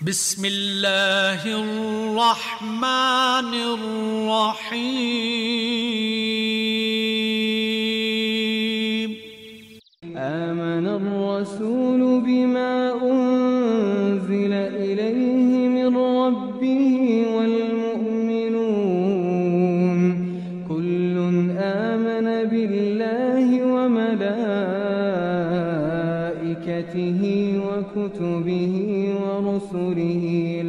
बिस्मिल्लाहिर्रहमानिर्रहीम। आमन الرسول بما أنزل إليه من ربه والمؤمنون كل آمن بالله وملائكته وكتبه ورسله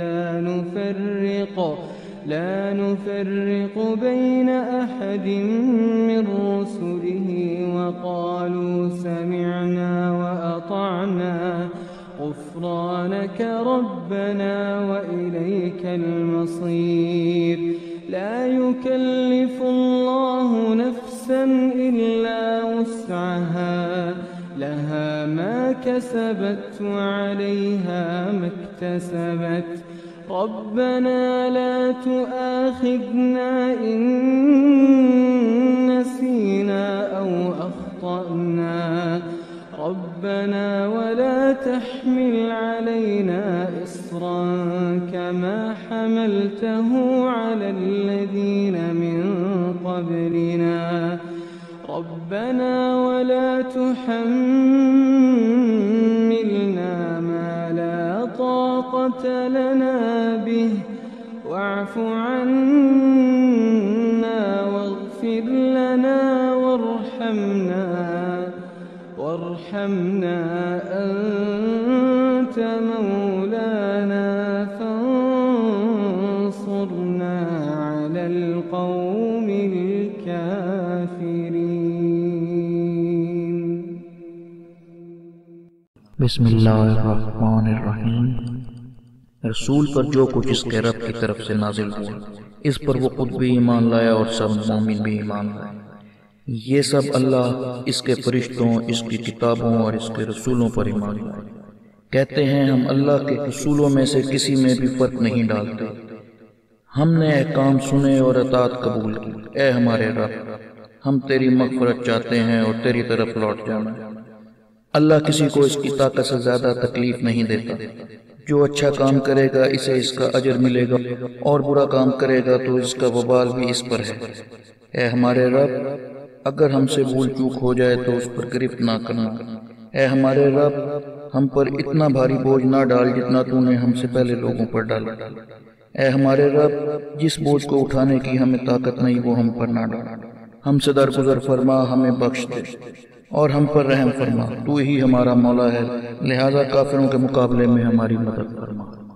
لا نفرق بين أحد من رسله وقالوا سمعنا وأطعنا غفرانك ربنا وإليك المصير. لا يكلف الله نفسا إلا وسعها لها ما كسبت وعليها ما اكتسبت. ربنا لا تؤاخذنا إن نسينا أو أخطأنا ربنا ولا تحمل علينا إصرا كما حملته على الذين من قبلنا ربنا ولا تحملنا ما لا طاقة لنا به واعف عنا واغفر لنا وارحمنا أنت مولانا فانصرنا على القوم الكافرين. बिस्मिल्लाहिर्रहमानिर्रहीम। रसूल पर जो कुछ इसके रब की तरफ से नाजिल हुआ इस पर वो खुद भी ईमान लाया और सब मोमिन भी ईमान लाए। ये सब अल्लाह, इसके फरिश्तों, इसकी किताबों और इसके रसूलों पर ईमान लाए। कहते हैं हम अल्लाह के रसूलों में से किसी में भी फर्क नहीं डालते। हमने अहकाम सुने और अताअत कबूल की। ए हमारे रब, हम तेरी मग़फ़िरत चाहते हैं और तेरी तरफ लौट जाना। अल्लाह किसी को इसकी ताकत से ज्यादा तकलीफ नहीं देता। जो अच्छा काम करेगा इसे इसका अजर मिलेगा और बुरा काम करेगा तो इसका वबाल भी इस पर है। ए हमारे रब, अगर हमसे भूल चूक हो जाए तो उस पर गिरफ्त ना करना। ए हमारे रब, हम पर इतना भारी बोझ ना डाल जितना तूने हमसे पहले लोगों पर डाला। ए हमारे रब, जिस बोझ को उठाने की हमें ताकत नहीं वो हम पर ना डाल। हमसे दरगुजर फरमा, हमें बख्श दे और हम पर रहम फरमा। तू ही हमारा मौला है, लिहाजा काफिरों के मुकाबले में हमारी मदद फरमा।